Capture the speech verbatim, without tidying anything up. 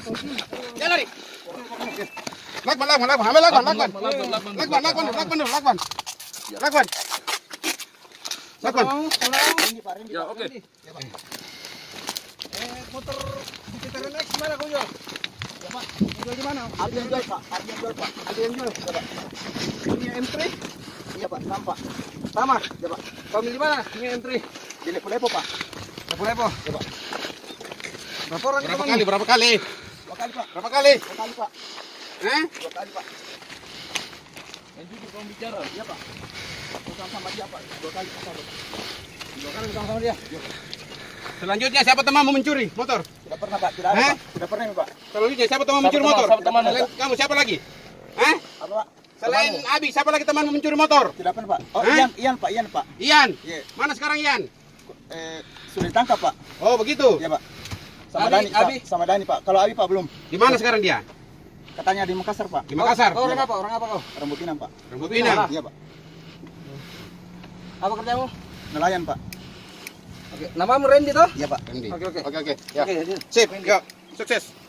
Ya lari. Lakban, lakban, lakban, ambil lakban, lakban. Lakban, lakban, lakban dulu, lakban. Lakban. Lakban. Ya, oke. Eh, motor kita naik gimana kau jual? Ya Pak, jual di mana? Ada yang jual Pak, ada yang jual Pak. Ada yang jual. Ya Pak. Ini M tiga? Iya Pak, sama Pak. Sama? Ya Pak. Kau milih mana? Ini M tiga. Di Lepo-Lepo Pak. Lepo-lepo? Ya Pak. Berapa orang? Berapa kali? Berapa kali? Dua kali Pak. Berapa kali? Dua kali Pak. Eh? Dua kali Pak. Yang jujur kamu bicara. Iya Pak. Bukan sama dia Pak. Dua kali Pak. Dua kali bukan sama dia. Selanjutnya siapa temanmu mencuri motor? Tidak pernah Pak, tidak ada Eh? Pak. Tidak pernah Pak. Selanjutnya siapa teman Siapa mencuri teman? motor? Siapa teman? Selain kamu siapa lagi? Hah? Apa Pak? Selain Abi, siapa lagi temanmu mencuri motor? Tidak pernah Pak. Oh, Eh? Ian, Ian Pak, Ian Pak. Ian. Iya. Mana sekarang Ian? Eh, sudah ditangkap Pak. Oh, begitu. Iya Pak. Sama Abi, Dani, Pak. Abi. Sama Dani Pak. Kalau Abi Pak belum. Di mana sekarang dia? Katanya di Makassar Pak. Di Makassar. Oh, orang apa? Orang apa kau? Rambut Pinang Pak. Rambut Pinang. Iya Pak. Apa kerjamu? Nelayan Pak. Oke, namamu Rendy toh? Iya Pak. Rendi. Oke, oke. Oke, oke. Ya. Oke, Sip, yuk. Sukses.